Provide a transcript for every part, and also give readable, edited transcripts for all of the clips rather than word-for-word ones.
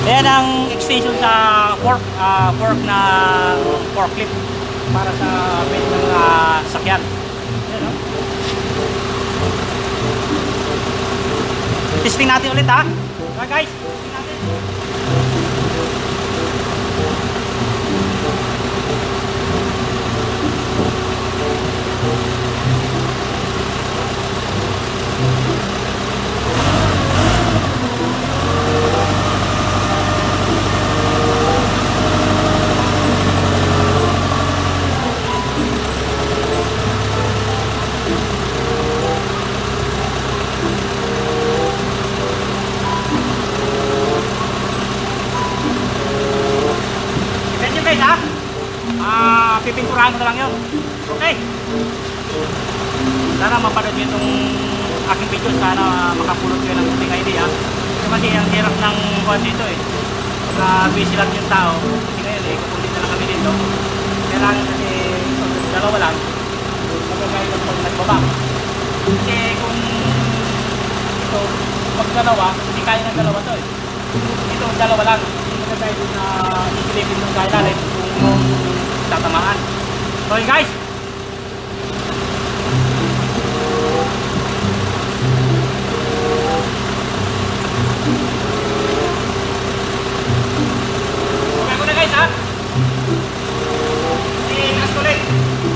Ayan ang extension sa fork na forklift para sa bed ng sakyan. Ayan, no? Testing natin ulit ha. Okay guys, testing natin. Guys ha, pipinturahan ko na lang yun. Okay, sana mapanood nyo itong aking video. Sana makapulot kayo ng kunting idea kasi ang hirap ng kuhan dito eh. Pag busy lang yung tao kasi ngayon eh, kapulit na lang kami dito. Kailangan kasi dalawa lang magagaya ng pag nagbaba kasi kung ito pag dalawa, hindi kaya ng dalawa to eh. Ito dalawa lang, magagaya dun na isilipin ng kailalim kung tatamaan. Okay guys, okay ko na guys ha. Inas ko ulit.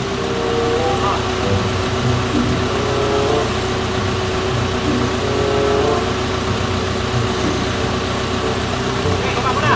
Okay, baba ko na.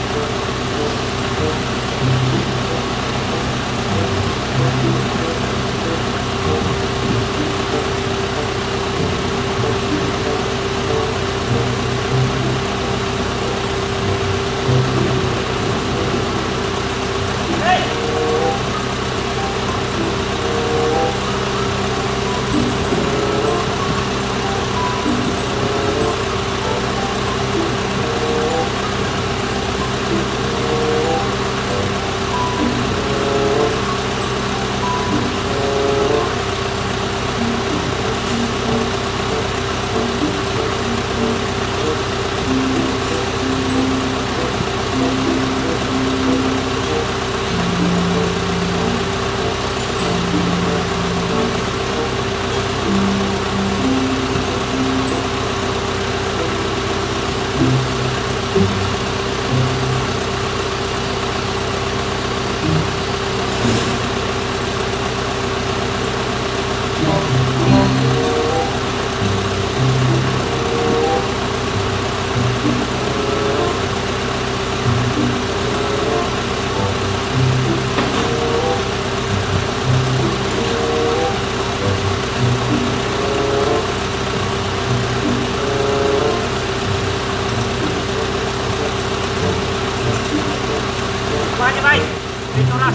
Bye. Dito na.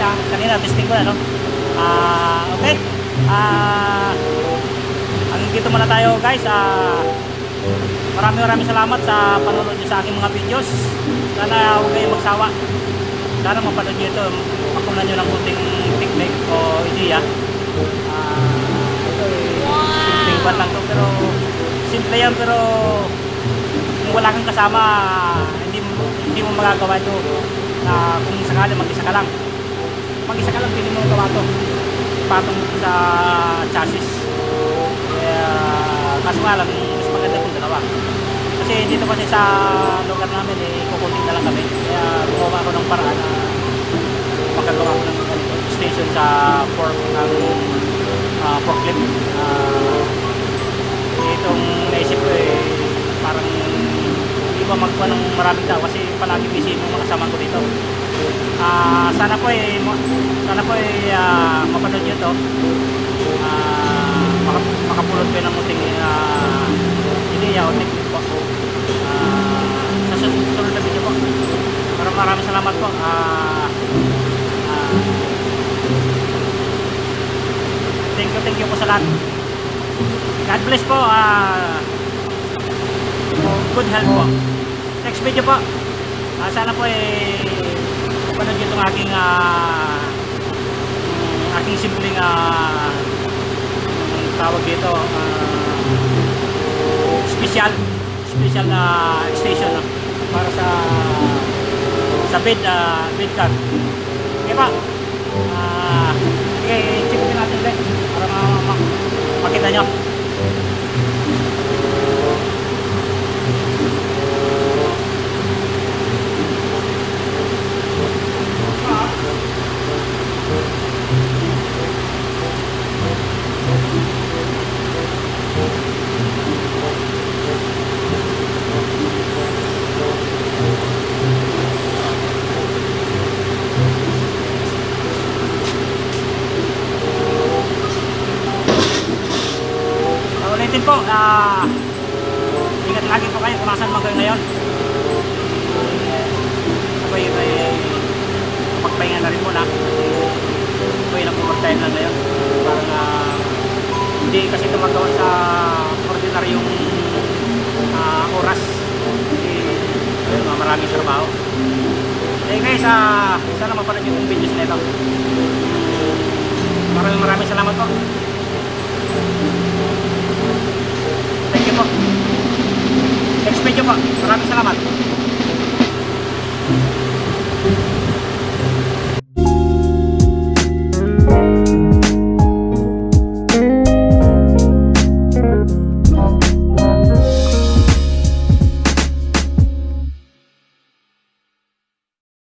kanina testing ko na, no? Okay. Hanggang dito muna tayo, guys. Maraming salamat sa panonood nyo sa aking mga videos. Sana huwag kayong magsawa. Sana mapanood nyo ito. Makunan nyo ng kunting technique o idea. Ito simpleng ban lang to, pero simple yan, pero kung wala kang kasama, hindi mo magagawa ito. Kung sakali mag-isa ka lang, pili mo gawa to patong sa chassis. Kaso nga lang, mas maganda kung dalawa. Kasi dito kasi sa lugar namin, kukunti na lang kami. Kaya gumawa ako ng paraan na magagawa ko ng station sa forklift. Itong naisip ko parang hindi ba magkuha ng maraming tao kasi palagi busy yung mga kasama ko dito. Sana po mapanood nyo ito. Makapulot ko ng muting ideya o technique po sa susunod na video po. Maraming salamat po. Thank you po sa lahat. God bless po. Good health po. Next video po, sana po mapanood nyo itong aking simpleng tawag dito, special na station para sa bed car. Okay pa. Okay, check din natin ulit para makita nyo. Ulitin po, ingat lagi po kayo kung nasan man kayo ngayon. Ako'y pagpahinga na rin muna. Ako'y nag-overtime lang ngayon. Parang hindi kasi ito magawa sa ordinaryong oras. Kasi maraming trabaho. Guys, sana mapanood nyo itong videos na ito. Maraming salamat po. Thank you po. Next video po. Maraming salamat.